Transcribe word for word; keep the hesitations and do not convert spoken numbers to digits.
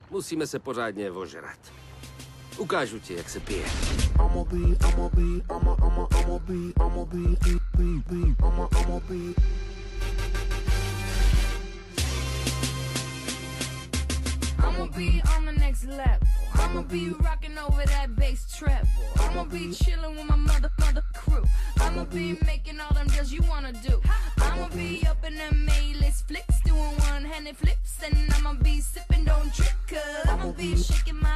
Musíme se pořádně ožrat. Ukážu ti, jak se pije. I'ma be, I'ma be, I'ma, I'ma, I'ma be, I'ma be, be, be, be, I'ma, I'ma be. I'ma be on the next level. I'ma be rocking over that bass treble. I'ma be chilling with my mother, mother crew. I'ma be making all them deals you wanna do. I'ma be up in them A-list flicks, doing one-handed flips, and I'ma be sipping, don't trip, cause I'ma be shaking my